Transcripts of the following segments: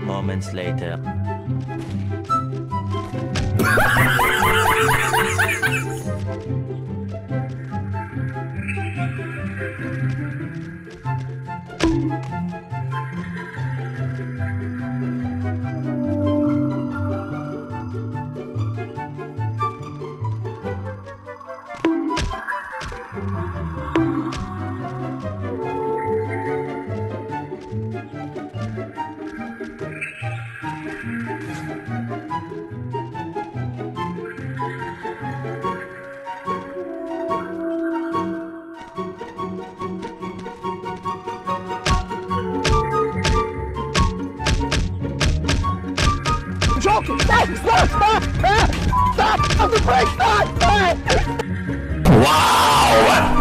moments later. Stop! Stop! Stop! Stop! Stop the brake! Stop! Wow!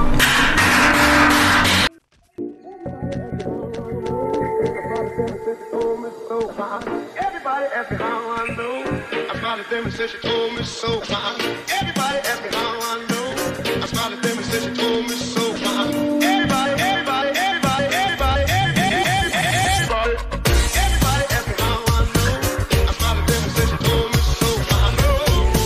Everybody ask me how I know. I smiled at them and said she told me so. Everybody ask me how I know. I smiled at them and said she told me so. Everybody, everybody, everybody, everybody, everybody, everybody ask me how I know. I smiled at them and said she told me so. I know.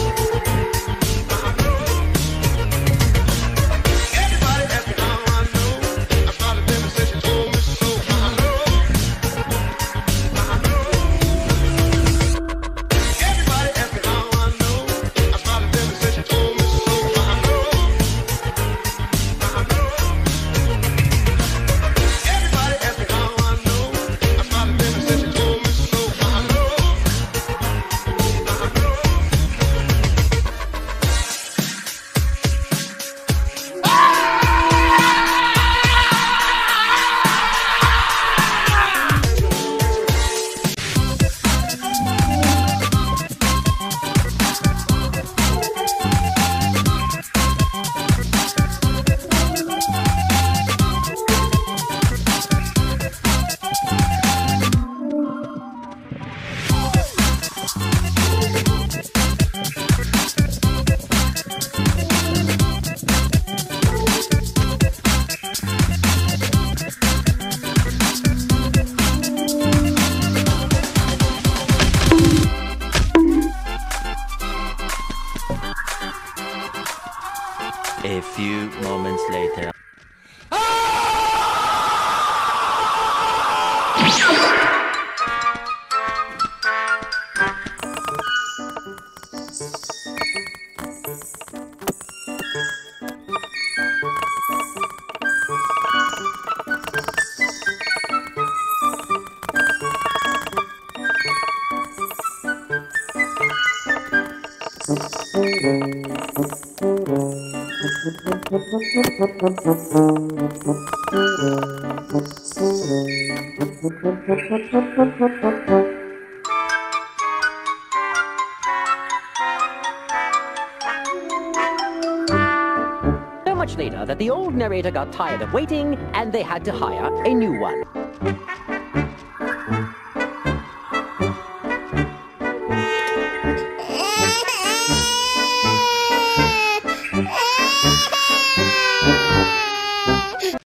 Everybody ask me how I know. I smiled at them and said she told me so. I know. Everybody ask me how I know. I smiled at them and said she told me so. I know. Everybody ask me how I know. I smiled at them and said she told me so. I know. A few moments later. So much later that the old narrator got tired of waiting and they had to hire a new one.